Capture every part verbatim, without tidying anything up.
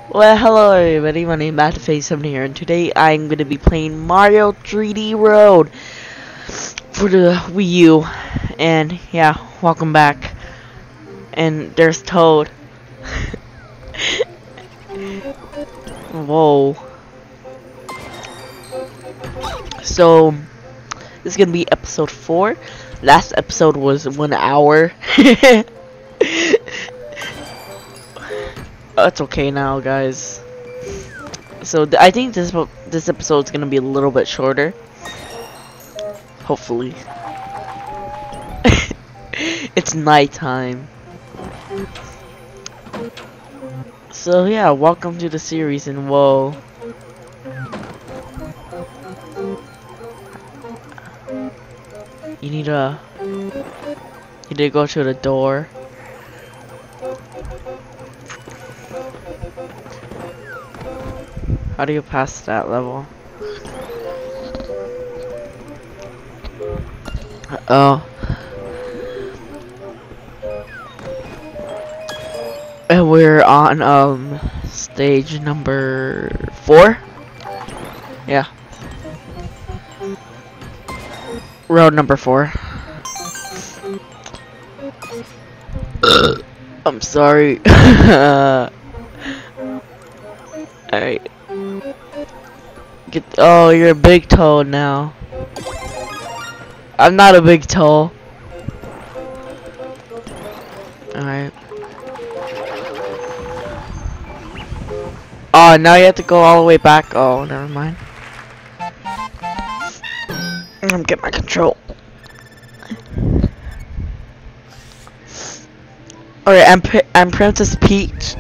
Well, hello everybody, my name is MattFace7 here, and today I'm going to be playing Mario three D World for the Wii U. And yeah, welcome back. And there's Toad. Whoa. So, this is going to be episode four. Last episode was one hour. That's okay now, guys. So th I think this this episode is gonna be a little bit shorter. Hopefully. It's nighttime. So yeah, welcome to the series, and whoa. You need to you need to go to the door. How do you pass that level? Oh. And we're on um stage number four. Yeah. Road number four. I'm sorry. Alright. Get oh, you're a big Toad now. I'm not a big toe. Alright. Oh, now you have to go all the way back. Oh, never mind. I'm get my control. Alright, I'm P I'm Princess Peach.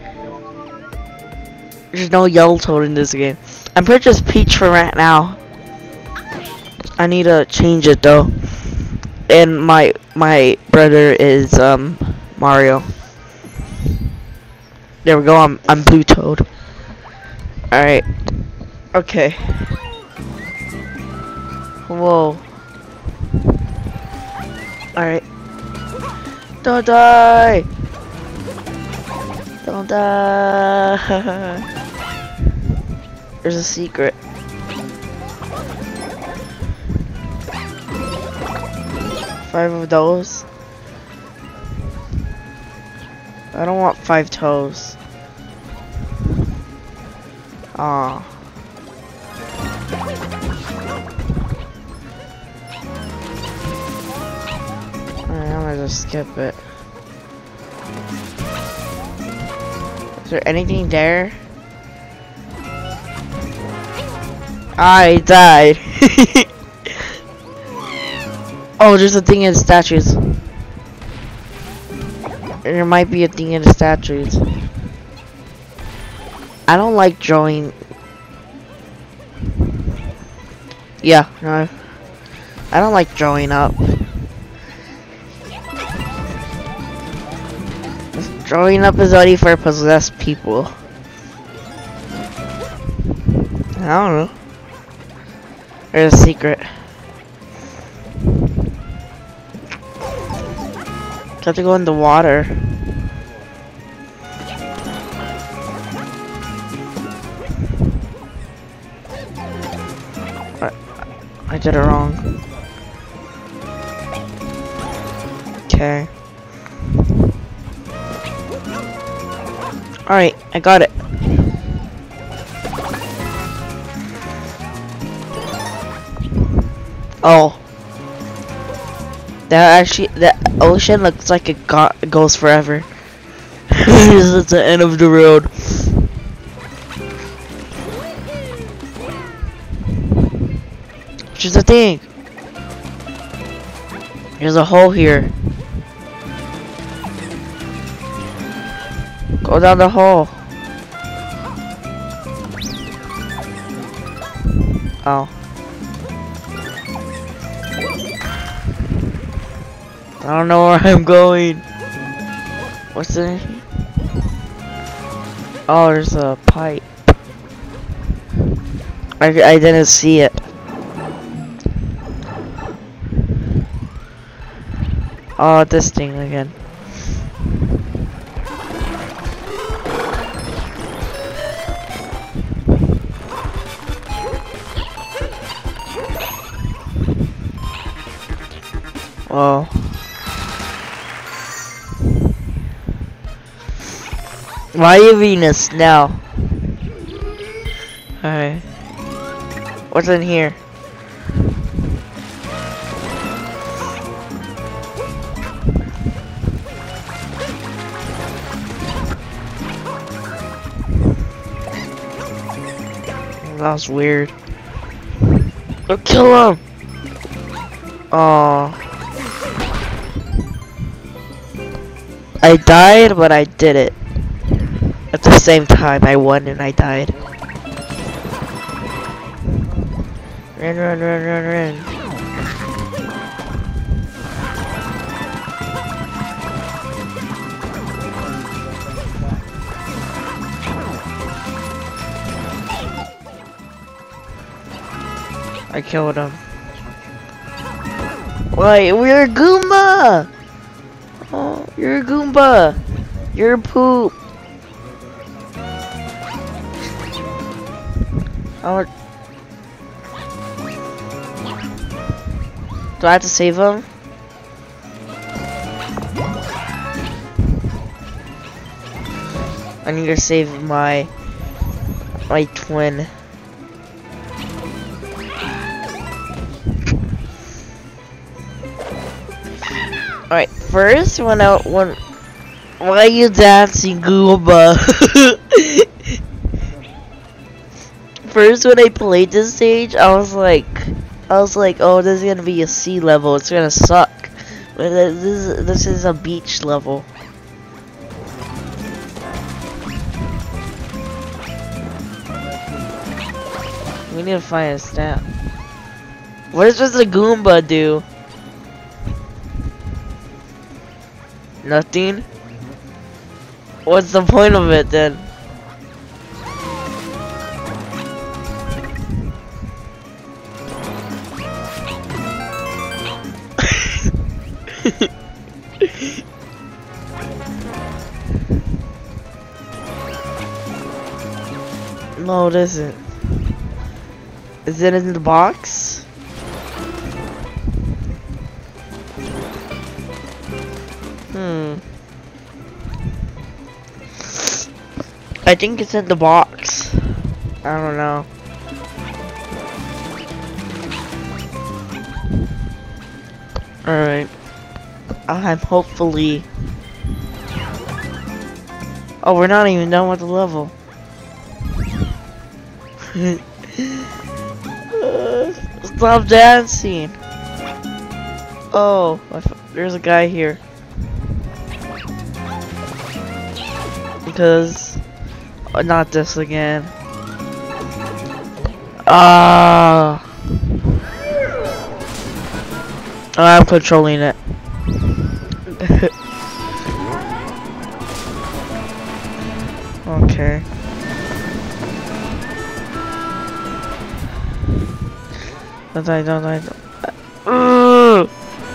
There's no yellow Toad in this game. I'm Princess Peach for right now. I need to change it though. And my my brother is um Mario. There we go. I'm I'm Blue Toad. All right. Okay. Whoa. All right. Don't die. Don't die. There's a secret. Five of those. I don't want five toes. Aw. Alright, I'm gonna just skip it. Is there anything there? I died. Oh, there's a thing in the statues. There might be a thing in the statues. I don't like drawing. Yeah, no. I don't like drawing up. Drawing up is only for possessed people. I don't know. There's a secret. Have to go in the water. I, I did it wrong. Okay. Alright, I got it. Oh. That actually, that ocean looks like it, go it goes forever. It's the end of the road. Which is the thing. There's a hole here. Go down the hole. Oh. I don't know where I'm going. What's the? Oh, there's a pipe. I I didn't see it. Oh, this thing again. Why are you Venus now? Alright. What's in here? That was weird. Oh, kill him! Oh. I died, but I did it. At the same time, I won and I died. Run, run, run, run, run. I killed him. Wait, we're a Goomba! Oh, you're a Goomba! You're a poop! Oh. Do I have to save him? I need to save my my twin. Alright, first when I when why are you dancing, Goomba? First when I played this stage, I was like I was like, oh, this is gonna be a sea level, it's gonna suck. But this is this is a beach level. We need to find a stamp. What does this a Goomba do? Nothing? What's the point of it then? No, it isn't. Is it in the box? Hmm. I think it's in the box. I don't know. Alright. I'm hopefully... Oh, we're not even done with the level. uh, stop dancing. Oh, there's a guy here. Because... Oh, not this again. Ah. Uh, I'm controlling it. Okay. Don't die, don't die, don't die. Uh.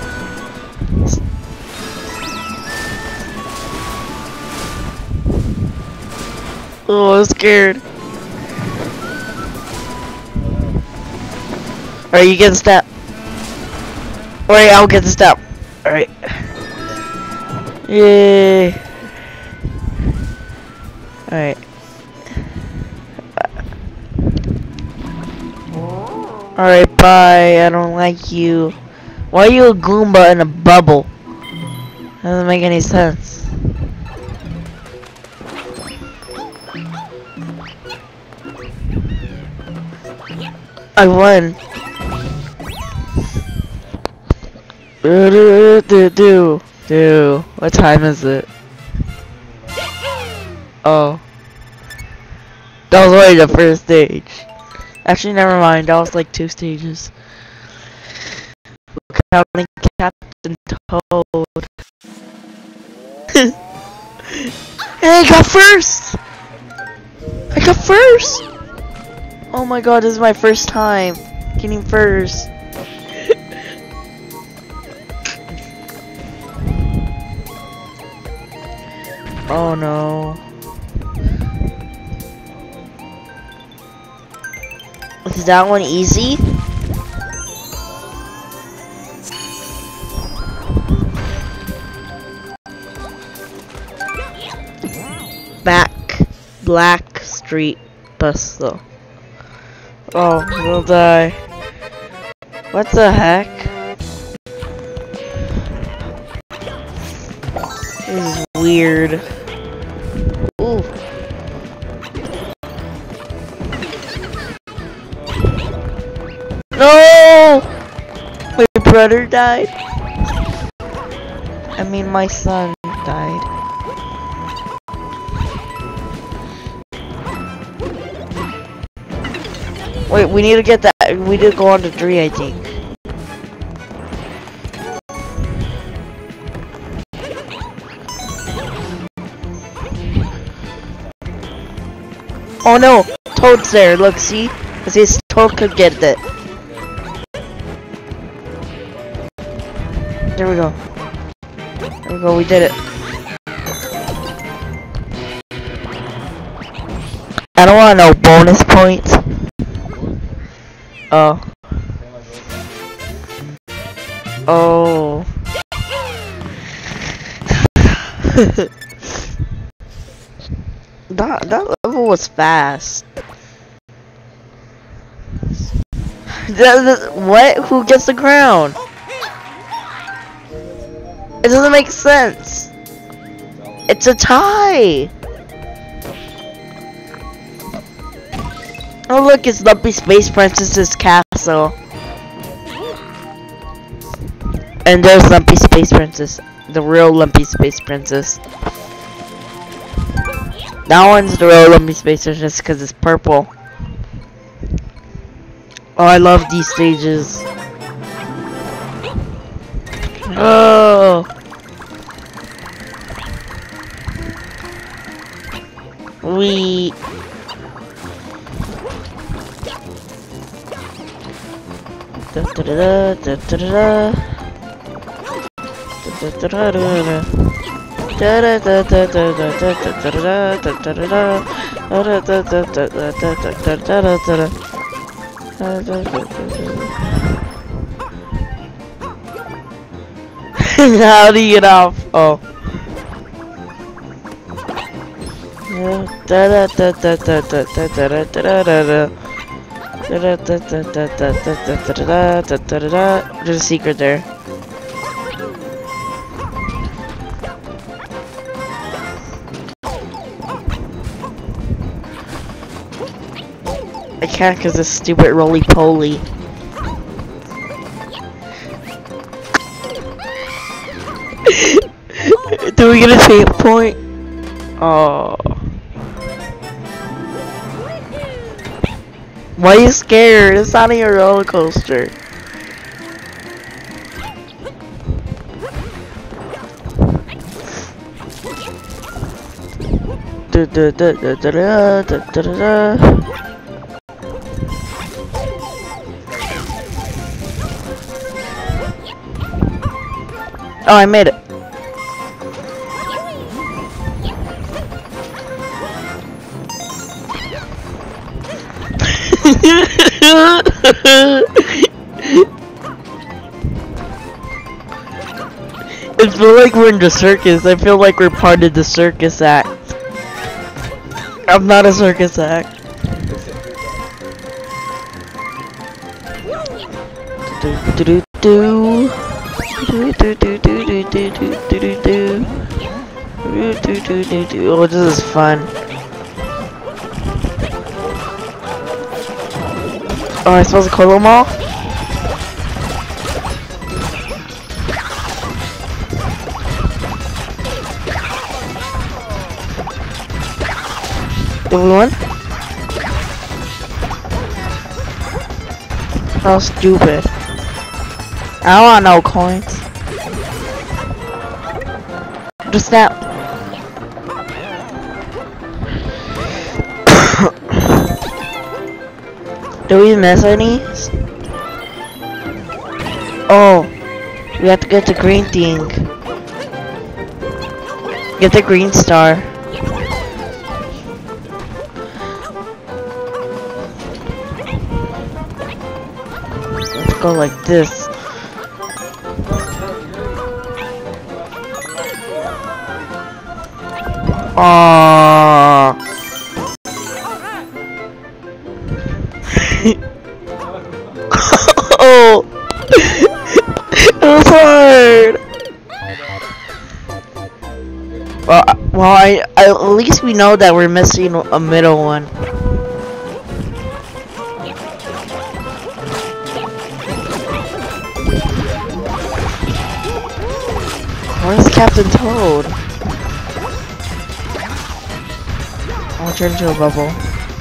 Oh, I'm scared. Alright, you get the step. Alright, I'll get the step. Alright. Yay. Alright. Alright, bye. I don't like you. Why are you a Goomba in a bubble? That doesn't make any sense. I won. Do do do do do. What time is it? Oh. That was only the first stage. Actually, never mind. That was like two stages. Counting Captain Toad. Hey, I got first! I got first! Oh my god, this is my first time getting first. Oh no. Is that one easy? back Black Street bus though. Oh, we'll die. What the heck? This is weird. Ooh. No! My brother died. I mean, my son died. Wait, we need to get that. We need to go on to three, I think. Oh no! Toad's there. Look, see? Cause his Toad could get it. There we go. There we go. We did it. I don't want no bonus points. Oh. Oh. that that level was fast. That, that, what? Who gets the crown? It doesn't make sense. It's a tie. Oh look, it's Lumpy Space Princess's castle. And there's Lumpy Space Princess. The real Lumpy Space Princess. That one's the real Lumpy Space Princess because it's purple. Oh, I love these stages. Oh. We. Da da da da da da da da da da. Da da da da da da da da da da da da da da. How do you get off? Oh. Da da da da da da da da da da da. There's a secret there. I can't because this stupid roly-poly. Do we get a save point? Oh. Why are you scared? It's not a roller coaster. Da da da da da da da da. Oh, I made it. I feel like we're in the circus. I feel like we're part of the circus act. I'm not a circus act. Do do do do do do do do do do do do do do do do. Oh, this is fun. Oh, I'm supposed to call them all? Did we win? How stupid. I don't want no coins. Just that. Do we miss any? Oh, we have to get the green thing. Get the green star. Let's go like this. Aww. least we know that we're missing a middle one. Where's Captain Toad? I'll turn into a bubble.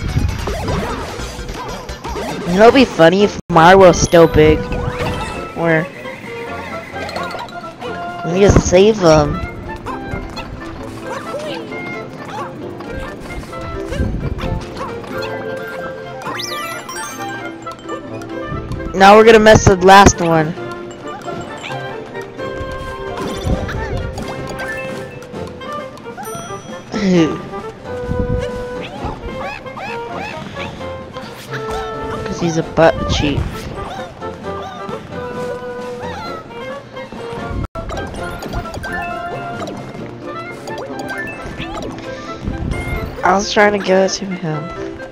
You know, it'd be funny if Mario was still big. Where? We need to save him. Now we're gonna mess the last one. Cause he's a butt cheek. I was trying to give it to him.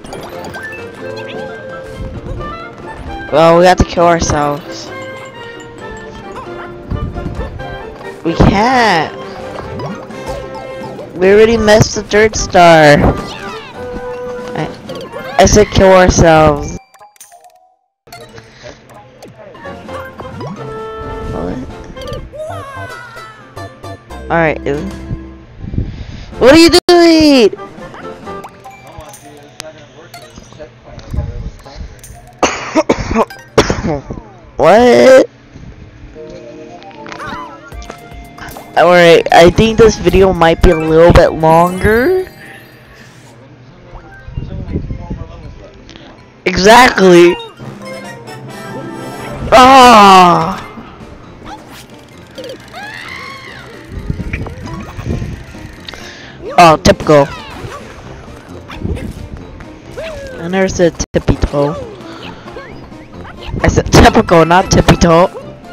Well, we have to kill ourselves. We can't. We already missed the third star. I, I said kill ourselves. What? Alright. What are you doing? What? Alright, I think this video might be a little bit longer. Exactly. Ah. Oh, typical. I never said tippy toe. I said typical, not tippy toe.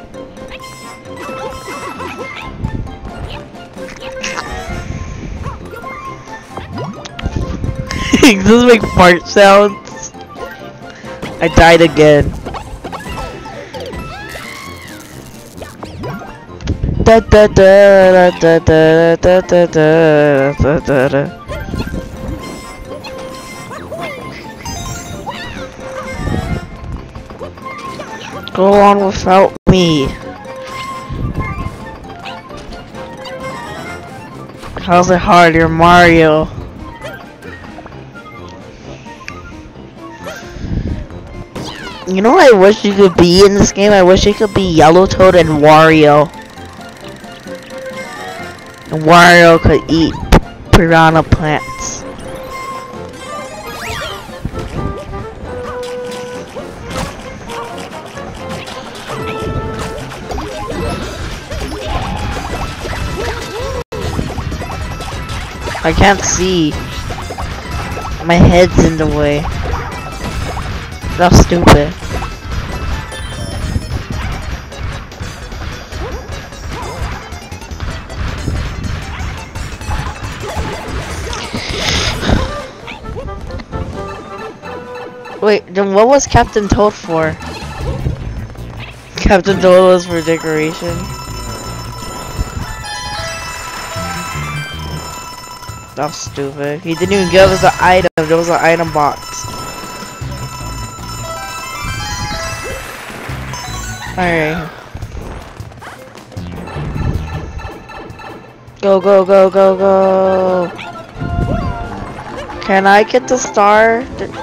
Does this make fart sounds? I died again. Da da da da da da da da da da da. Go on without me. How's it hard? You're Mario. You know what I wish you could be in this game? I wish you could be Yellow Toad and Wario. And Wario could eat piranha plants. I can't see. My head's in the way. That's stupid. Wait, then what was Captain Toad for? Captain Toad was for decoration. That's stupid. He didn't even give us an item. There was an item box. Alright. Go, go, go, go, go. Can I get the star?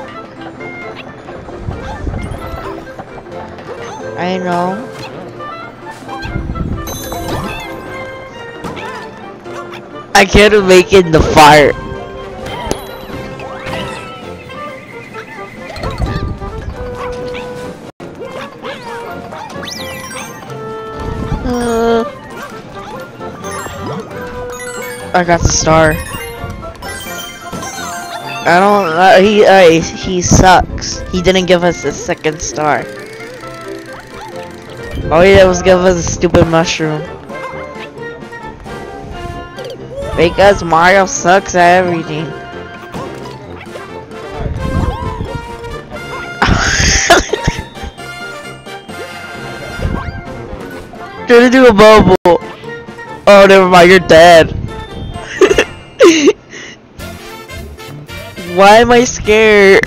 I know. I can't make it in the fire. Uh, I got the star. I don't. Uh, he uh, he sucks. He didn't give us a second star. All he did was give us a stupid mushroom. Because Mario sucks at everything. Trying to do a bubble. Oh, never mind. You're dead. Why am I scared?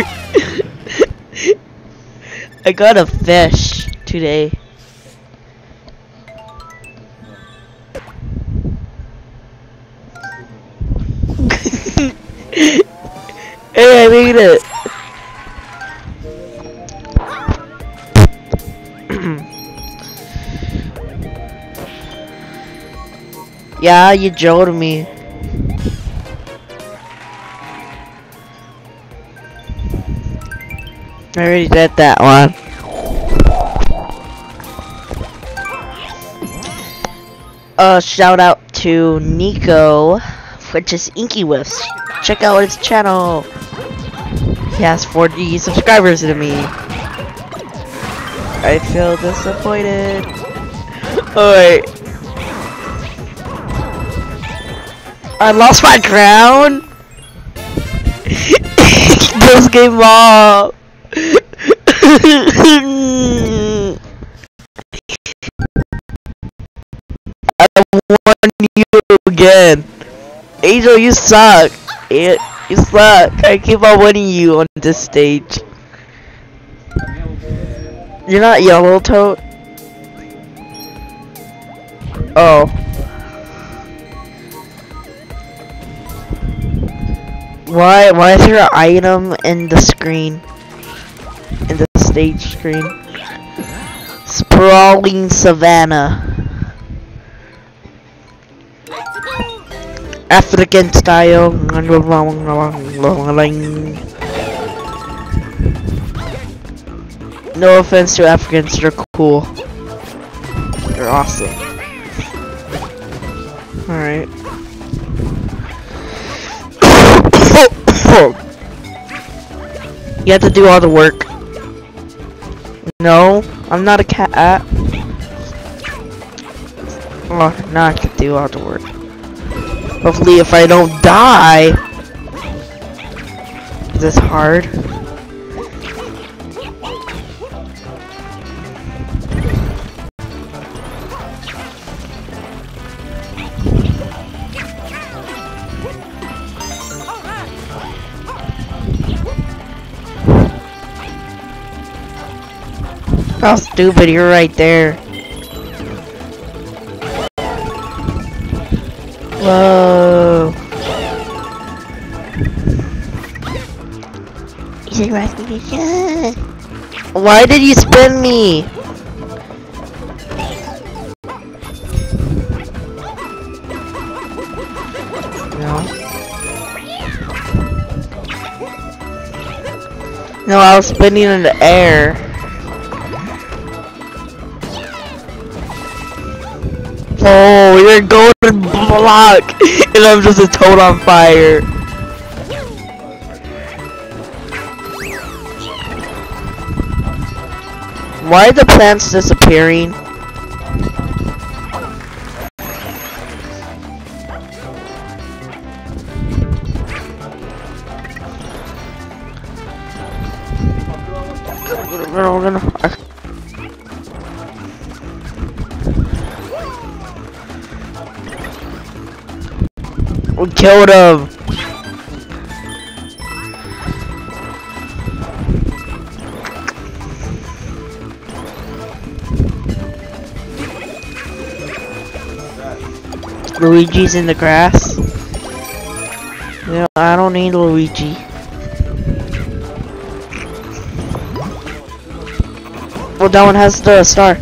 I got a fish today. Hey, I made it. Yeah, you jolted me. I already did that one. Uh, shout out to Nico, which is Inky Whiffs. Check out his channel. He has forty subscribers to me. I feel disappointed. Alright. I lost my crown. This game off. I won you again. Angel, you suck. It, you suck. I keep on winning you on this stage. You're not Yellow Toad? Oh. Why, why is there an item in the screen? In the stage screen? Sprawling Savannah. African style. No offense to Africans, they're cool. They're awesome. Alright. You have to do all the work. No, I'm not a cat. Oh, now I can do all the work. Hopefully if I don't die. Is this hard? How stupid, you're right there. Whoa. Why did you spin me? No. No, I was spinning in the air. Oh, you're a golden block, and I'm just a toad on fire. Why are the plants disappearing? We killed him. Luigi's in the grass. Yeah, I don't need Luigi. Well, that one has the star.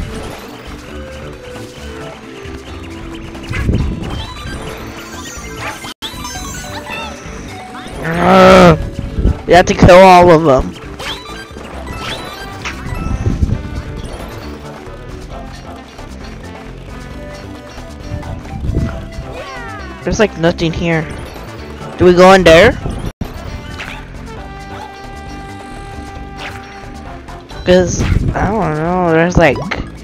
Uh, you have to kill all of them. There's like nothing here. Do we go in there? Cause I don't know. There's like.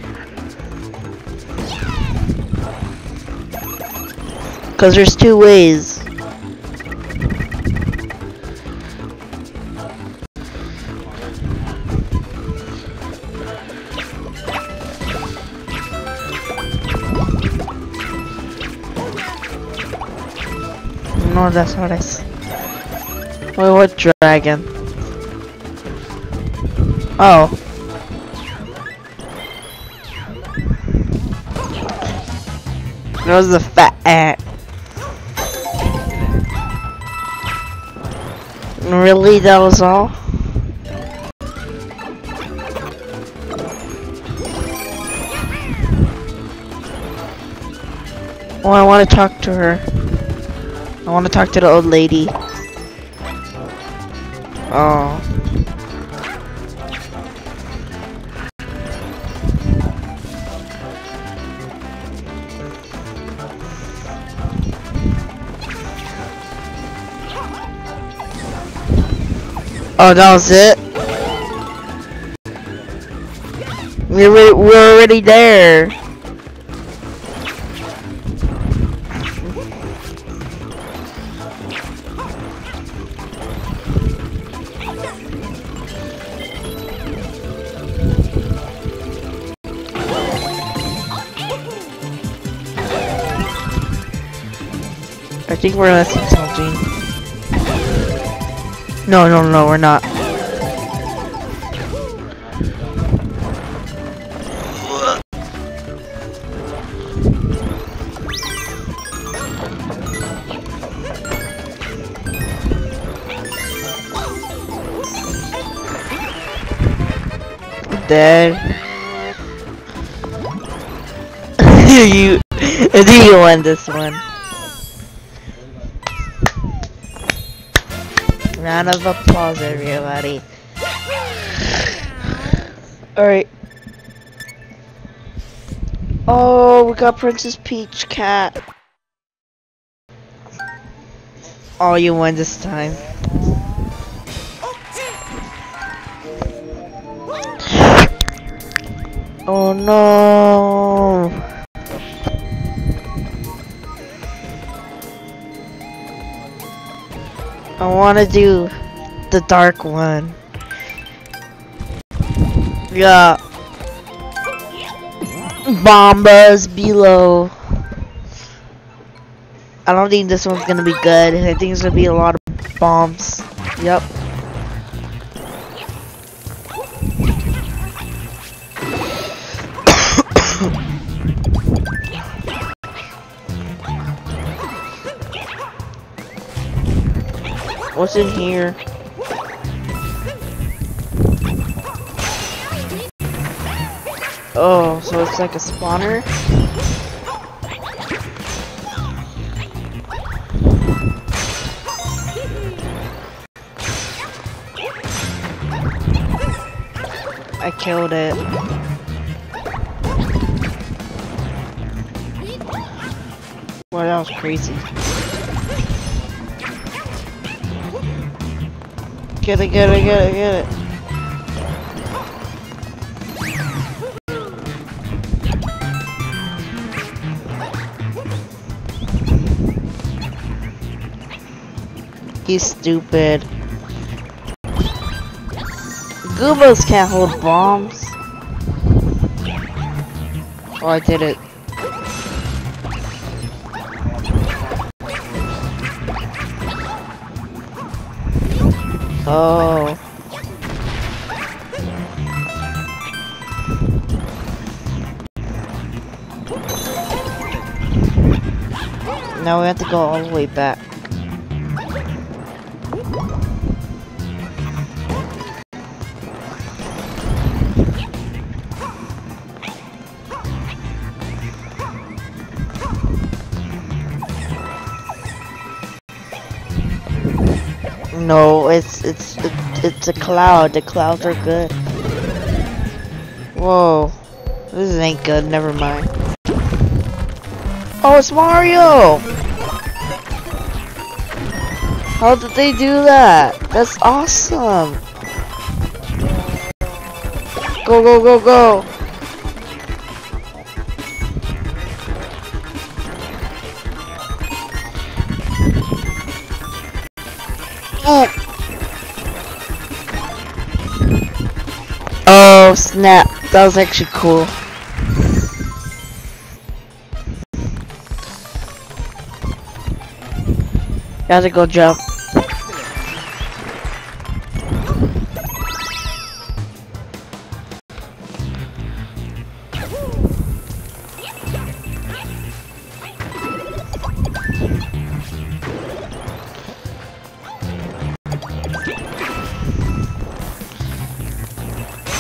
Cause there's two ways. No, that's what I s- Wait, what dragon? Oh. That was the fat ant. Really? That was all? Oh, I want to talk to her. I want to talk to the old lady. Oh. Oh, that was it? We were, we're already there. I think we're missing something. No, no, no, we're not. Dead. you, I think you won this one. Round of applause, everybody. Alright. Oh, we got Princess Peach cat. Oh, you won this time. Oh no. I want to do the dark one. Yeah. Bombas below. I don't think this one's gonna be good. I think it's gonna be a lot of bombs. Yep. What's in here? Oh, so it's like a spawner? I killed it. Wow, that was crazy. Get it, get it, get it, get it. He's stupid. Goobos can't hold bombs. Oh, I did it. Oh. Now we have to go all the way back. No, it's it's it, it's a cloud. The clouds are good. Whoa, this ain't good. Never mind. Oh, it's Mario! How did they do that? That's awesome. Go go go go! Oh snap, that was actually cool. You have to go jump.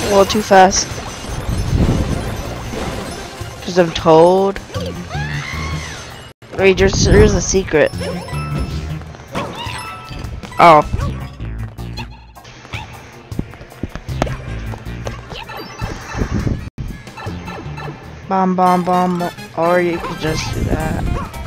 a little too fast. Because I'm told. Wait, there's, there's a secret. Oh. Bomb, bomb, bomb. Or you could just do that.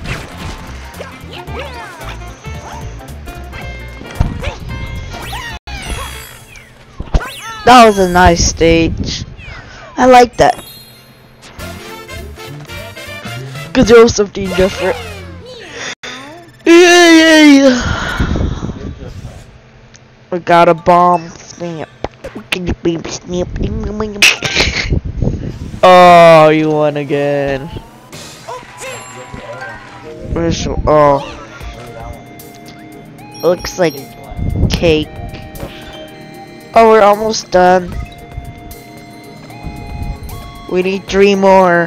That was a nice stage. I like that. Cause there was something different. Yeah, yeah, yeah. We got a bomb. Snap. Can you baby snap? Oh, you won again. Where's your, oh. Looks like cake. Oh, we're almost done. We need three more.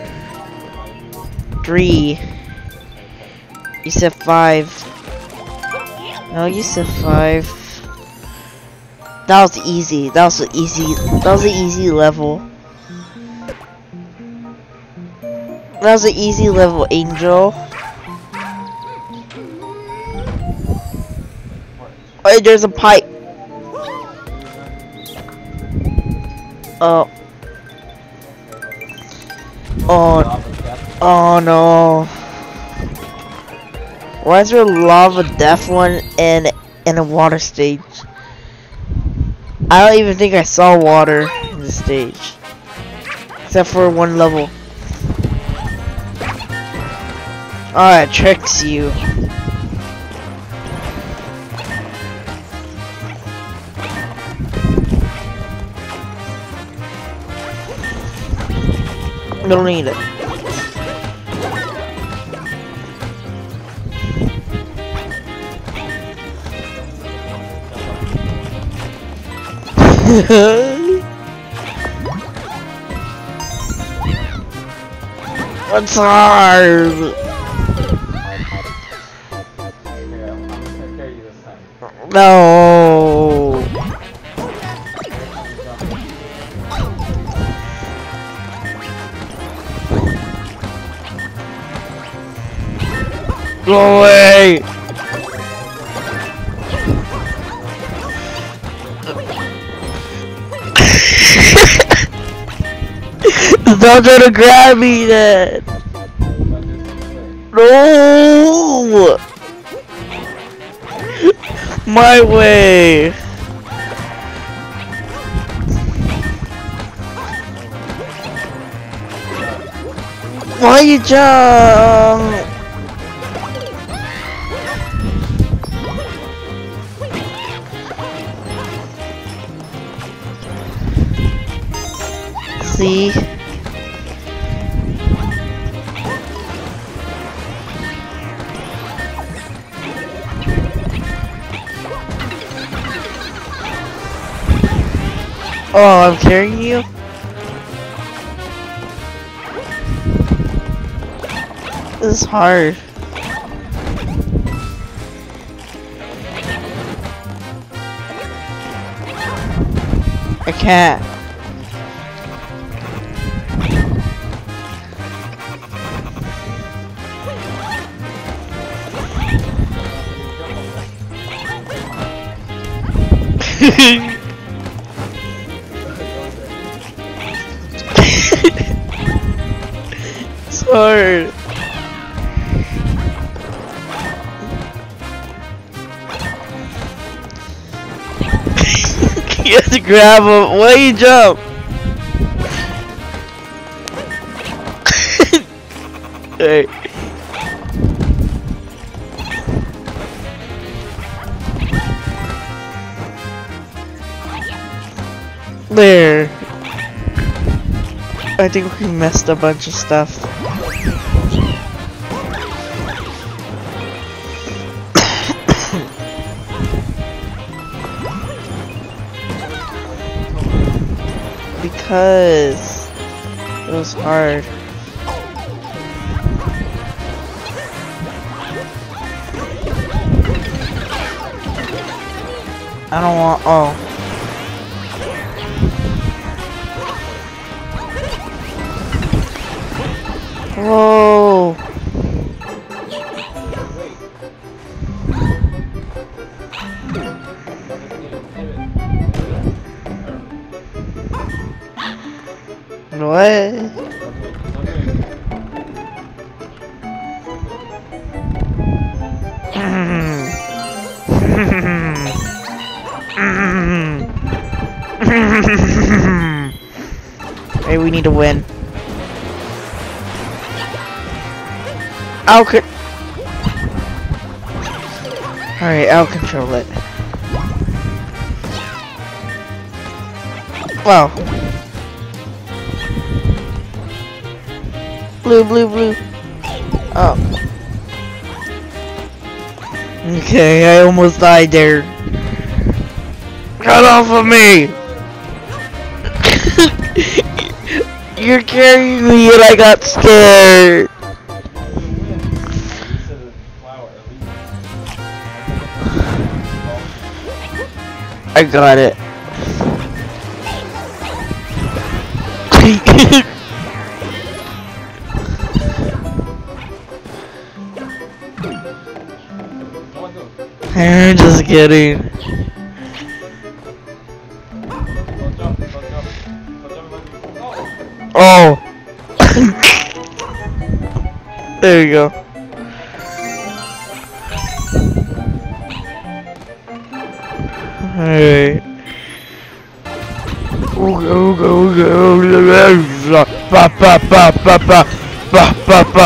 Three. You said five. No, you said five. That was easy. That was an easy. That was an easy level. That was an easy level, Angel. Wait, there's a pipe. Oh. Oh. Oh no. Why is there a lava death one and in a water stage? I don't even think I saw water in the stage. Except for one level. Oh, it tricks you. Don't need it. What's hard? No. Go away! Don't try to grab me then! No! My way! Why you jump? See? Oh, I'm carrying you? This is hard. I can't. It's hard. You have to grab him. Why you jump? Hey. There. I think we messed a bunch of stuff. Because it was hard. I don't want. Oh. Whoa. What? Hey, we need to win. I'll co- Alright, I'll control it. Wow. Blue, blue, blue. Oh. Okay, I almost died there. Get off of me! You're carrying me and I got scared. I got it. I'm just kidding. Oh. There you go. Alright. Ooga ooga ooga ooga. Ba ba ba ba ba ba ba ba.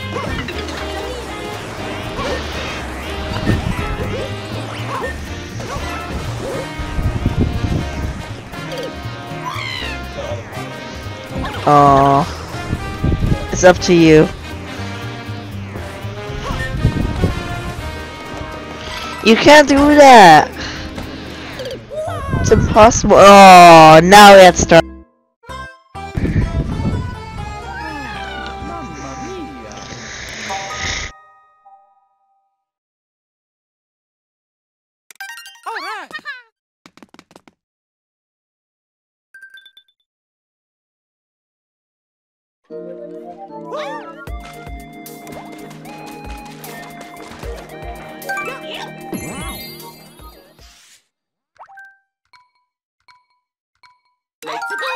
Aww. It's up to you. You can't do that. It's impossible. Oh, now we have to start. Let's go!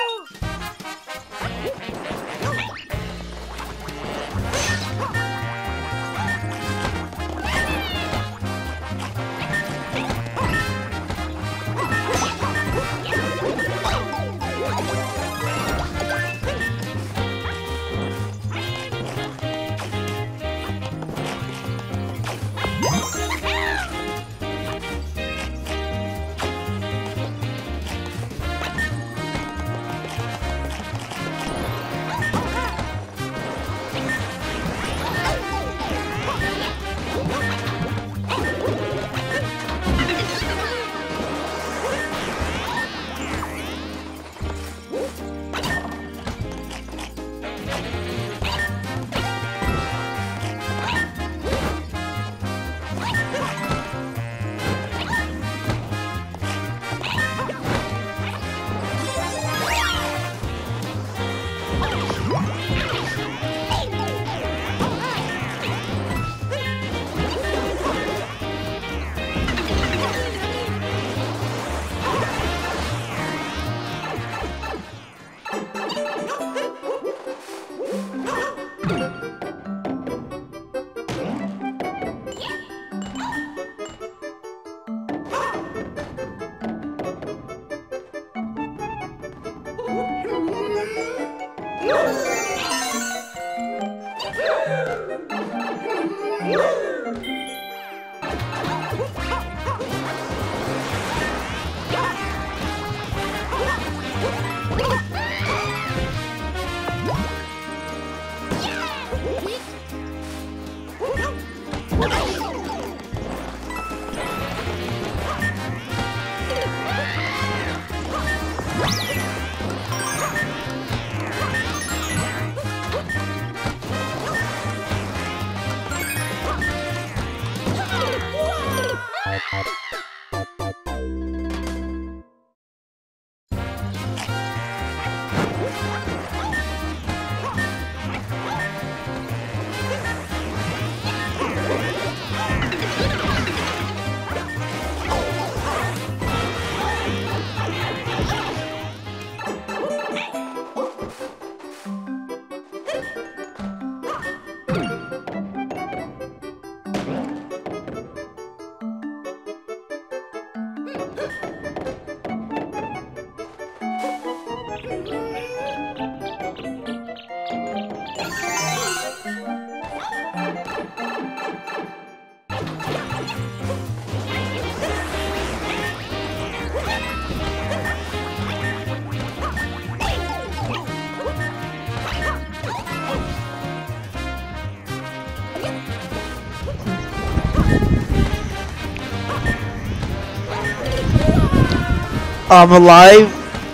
I'm alive.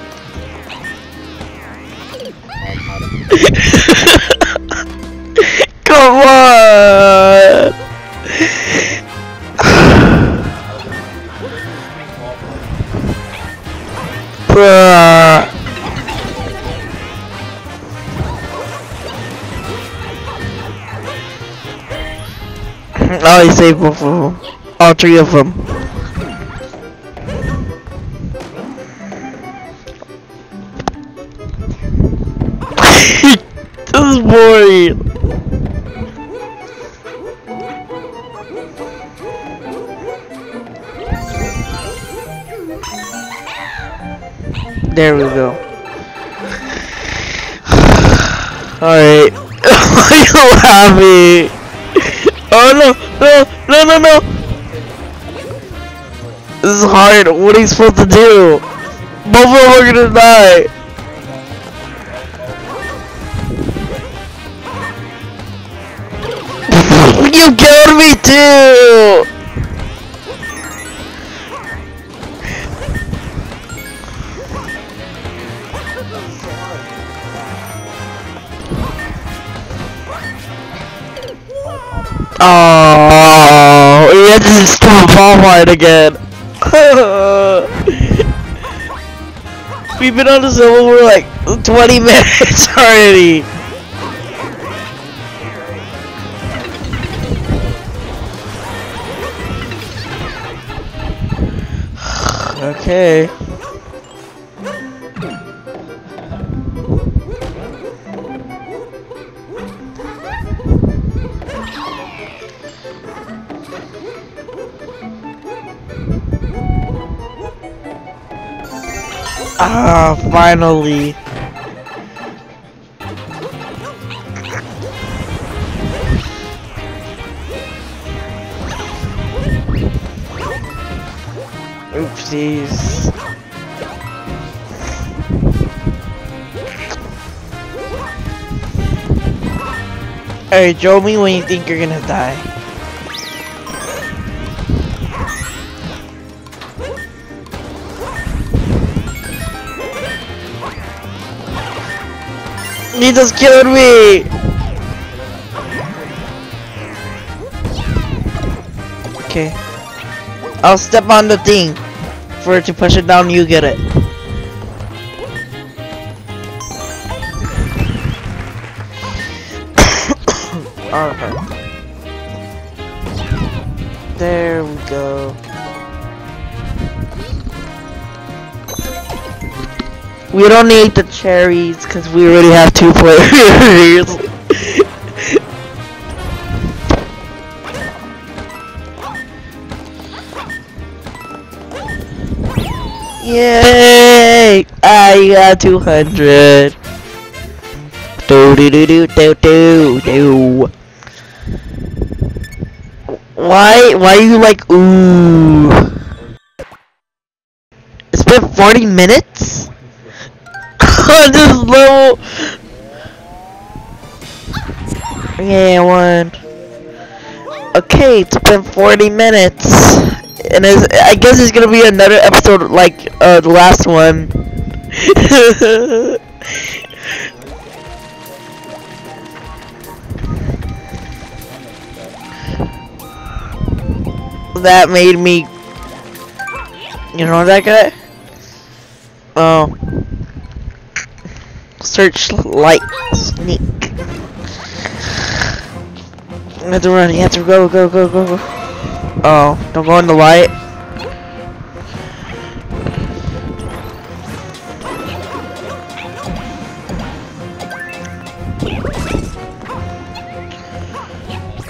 Come on. Bruh. Oh, he saved both of them. All three of them. This is boring. There we go. Alright. Why are you laughing? Oh no, no, no, no, no! This is hard. What are you supposed to do? Both of them are gonna die. You killed me too! Oh, he had to stop ball fight again. We've been on this level for like twenty minutes already. Okay. Ah, finally. Oopsies. Alright, show me when you think you're gonna die. He just killed me! Okay. I'll step on the thing. For it to push it down, you get it. Alright. There we go. We don't need the cherries because we already have two players. Yay! I got two hundred. Do do do do do do do. Why? Why are you like ooh? It's been forty minutes. On this level. Yeah, I won. Okay, it's been forty minutes, and it's, I guess it's gonna be another episode like uh, the last one. That made me. You know that guy? Oh. Search light sneak. You have to run, you have to go, go, go, go, go. Oh, don't go in the light.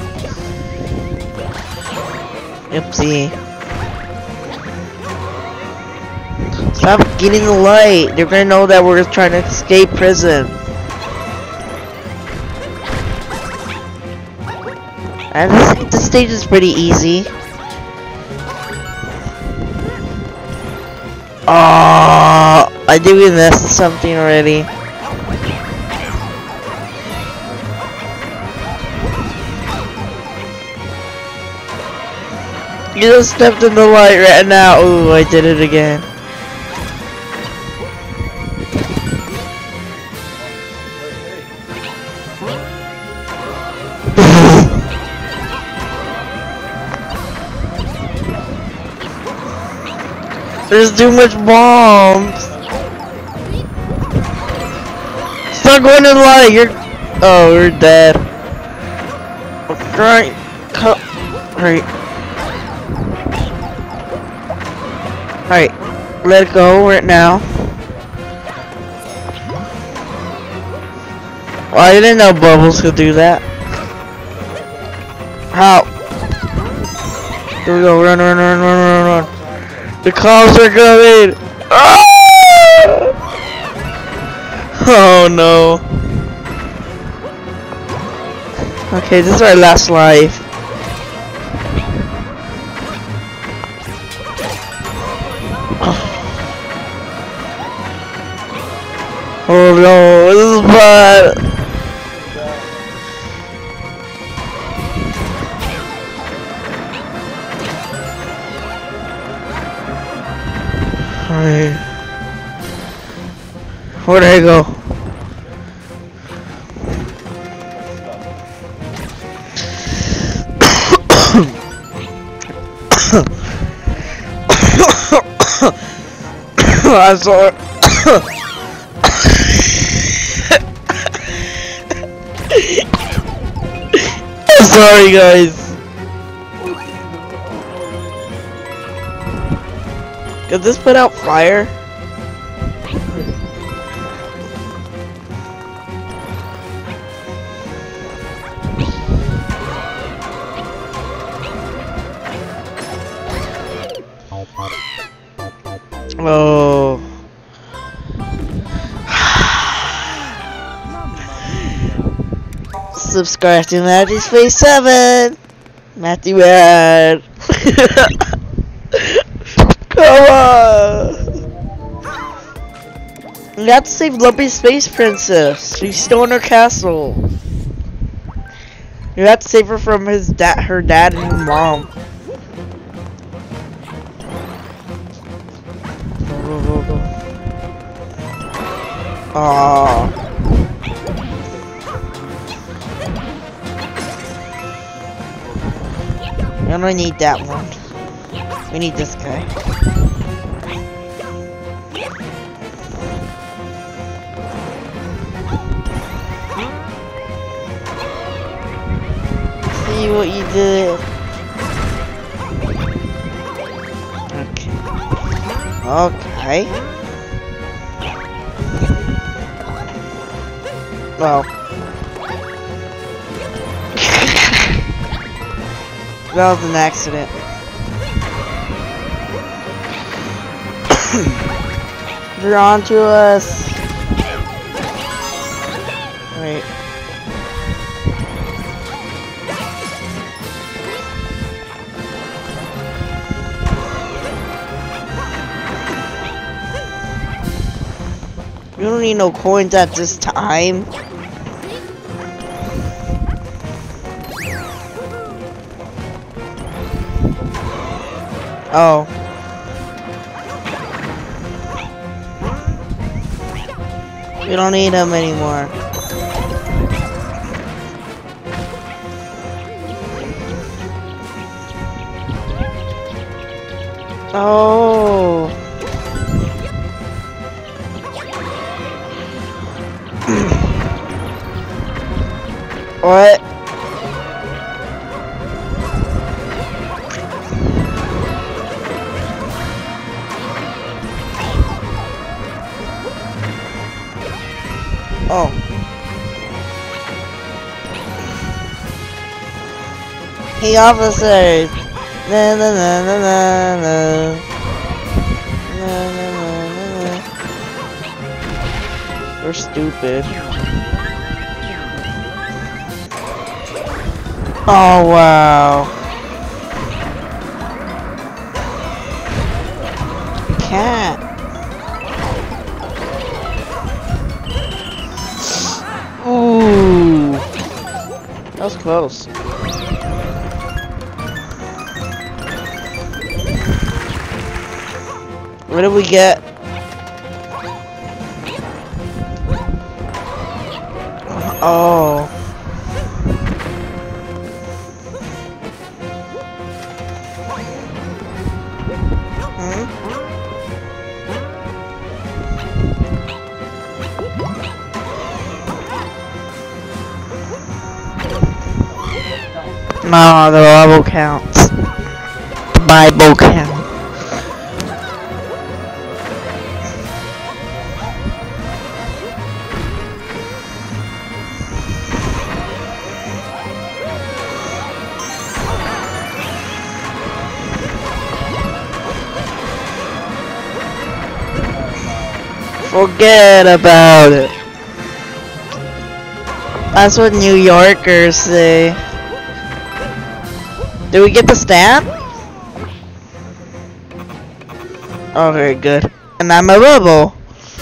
Oopsie. Stop getting the light. They're gonna know that we're trying to escape prison. And this, this stage is pretty easy. Oh, I think we missed something already. You just stepped in the light right now. Ooh, I did it again. There's too much bombs. Stop going in the light. You're. Oh, we're dead. Right. Cut. Right. Alright. Let it go right now. Well, I didn't know Bubbles could do that. How? Here we go. Run, run, run, run, run, run. The cops are coming! Ah! Oh no. Okay, this is our last life. Oh no, this is bad. Alright. Where'd I go? I'm sorry. I'm sorry, guys. Does this put out fire? Oh. Subscribe to Matthew's Face seven. Matthew Ad. Come on! We have to save Lumpy Space Princess. She's still in her castle. You have to save her from his dad, her dad, and her mom. Go, go, go, go. Aww. We don't need that one. We need this guy. See what you did. Okay. Okay. Well. That was an accident. They're on to us. Wait. We don't need no coins at this time. Oh. We don't need them anymore. Oh. What? Oh. Hey officers. Na na na na na na. Na na na You're stupid. Oh wow. Cat. Ooh. That was close. What did we get? Oh. Hmm? No, the Bible counts. The Bible counts. Forget about it. That's what New Yorkers say. Did we get the stamp? Okay, good. And I'm a rebel.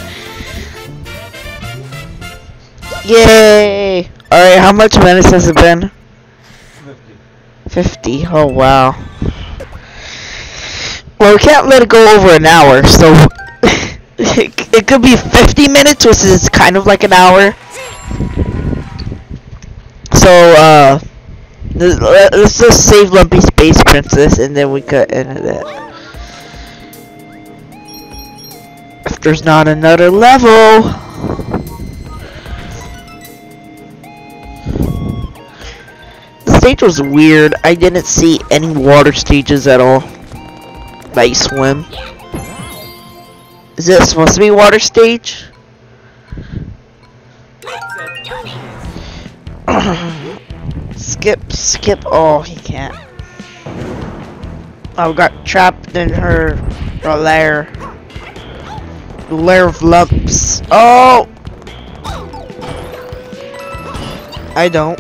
Yay! Alright, how much minutes has it been? fifty. fifty. Oh, wow. Well, we can't let it go over an hour, so it, it could be fifty minutes, which is kind of like an hour. So, uh, let's just save Lumpy Space Princess, and then we could end it. If there's not another level. The stage was weird. I didn't see any water stages at all. Like swim. Is it supposed to be water stage? Skip, skip. Oh, he can't. I got trapped in her, her lair. The lair of lumps. Oh! I don't.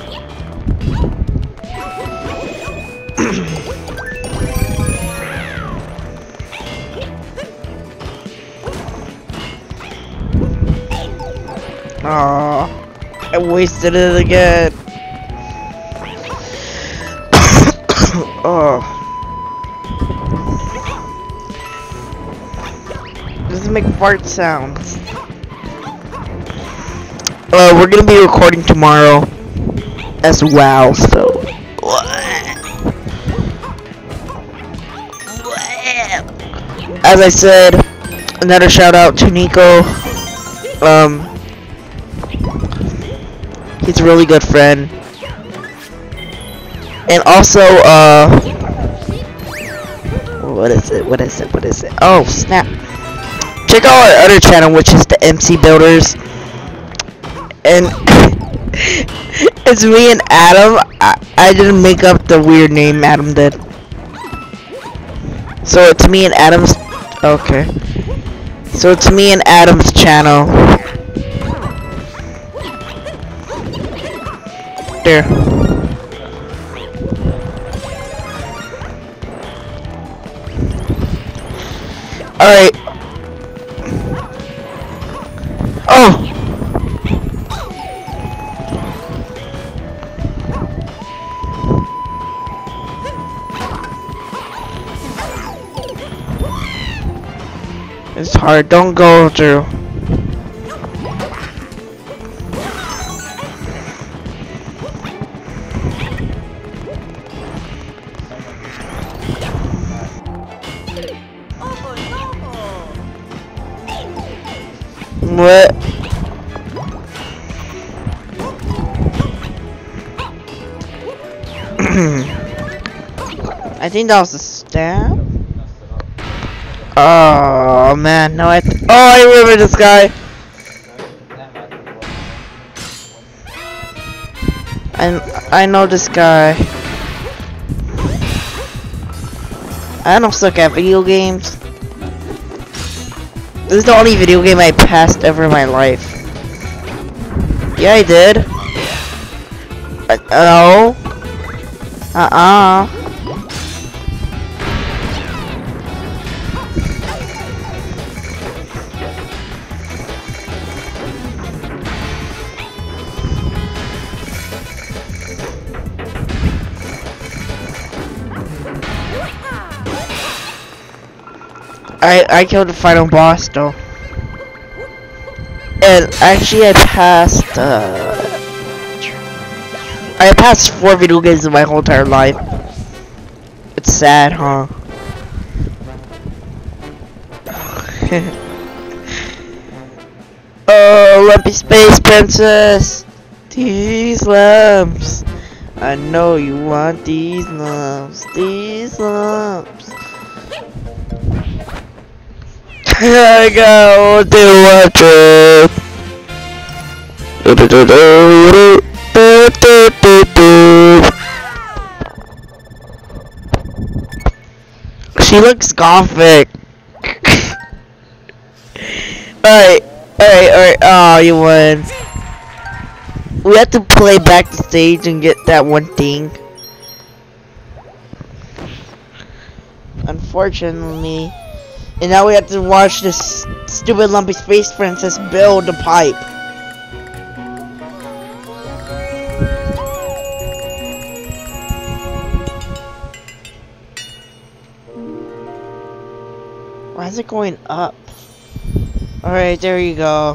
Aw, I wasted it again. Oh. Doesn't make fart sounds. Uh, we're gonna be recording tomorrow as well, so. As I said, another shout out to Nico. Um, he's a really good friend. And also, uh, what is it? What is it? What is it? Oh, snap. Check out our other channel, which is the M C Builders. And it's me and Adam. I, I didn't make up the weird name, Adam did. So it's me and Adam's. Okay. So it's me and Adam's channel. There. Alright. Oh! It's hard, don't go through. What? I think that was a stab. Oh man, no I th oh I remember this guy. I I know this guy. I don't suck at video games. This is the only video game I passed ever in my life. Yeah, I did. Uh, no. Uh-uh. I I killed the final boss though. And actually I passed uh I passed four video games in my whole entire life. It's sad, huh? Oh, Lumpy Space Princess! These lumps. I know you want these lumps. These lumps. I got to watch it. She looks gothic. Alright, alright, alright. Oh, you won. We have to play back the stage and get that one thing. Unfortunately. And now we have to watch this stupid Lumpy Space Princess build the pipe. Why is it going up? Alright, there you go.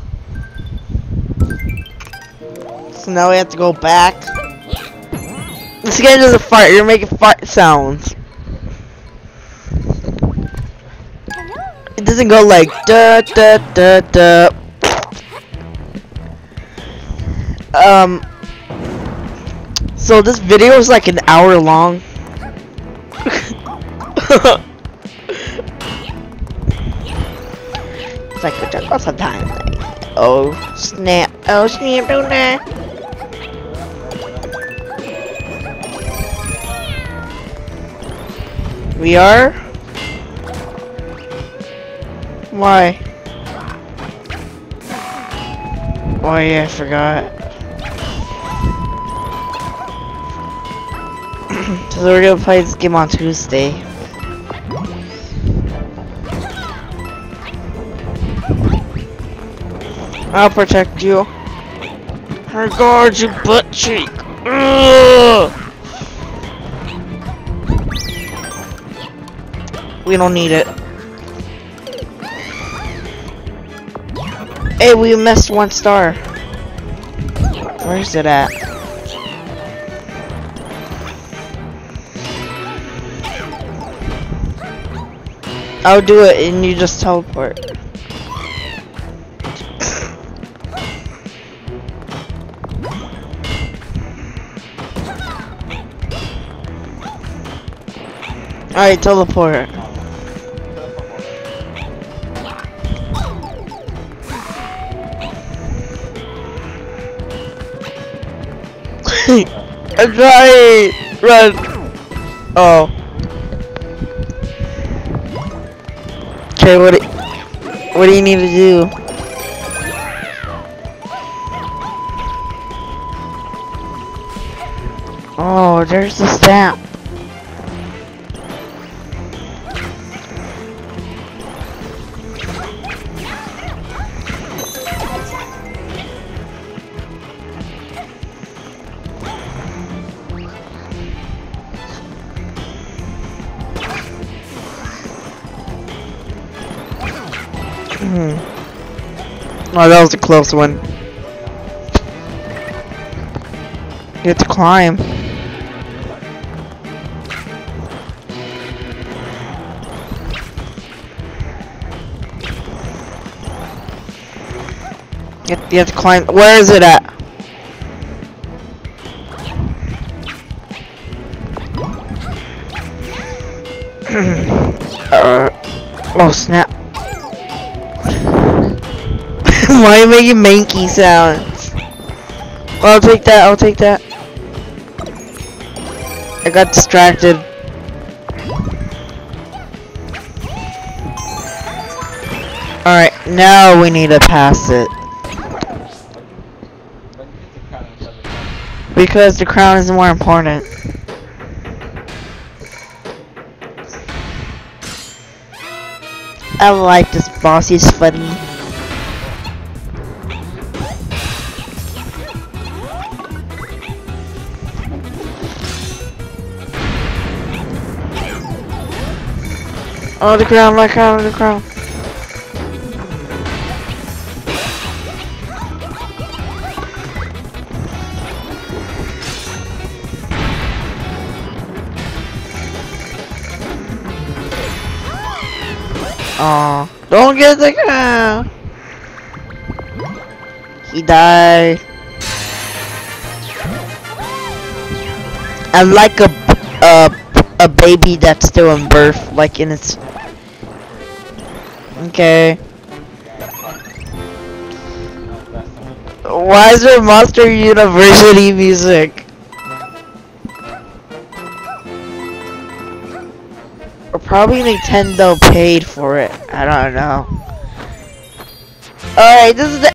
So now we have to go back. This game doesn't fart, you're making fart sounds. It doesn't go like da da da da. Um. So this video is like an hour long. It's like a took some time. Oh snap! Oh snap! Don't die. We are. Why? Oh yeah, I forgot. So we're gonna play this game on Tuesday. I'll protect you. I guard you, butt cheek. Ugh. We don't need it. Hey, we missed one star. Where's it at? I'll do it and you just teleport. Alright, teleport. I'm trying! Run! Oh. Okay, what do, what do you need to do? Oh, there's the stamp. Hmm. Oh, that was a close one. You have to climb. You have, you have to climb. Where is it at? uh, oh snap. Why are you making manky sounds? Well, I'll take that, I'll take that. I got distracted. Alright, now we need to pass it. Because the crown is more important. I like this boss, he's funny. Oh, the crown, my crown, the crown. Aw, don't get the crown. He died. I'm like a, a, a baby that's still in birth, like in its... Okay. Why is there Monster University music? Or probably Nintendo paid for it. I don't know. Alright, this is the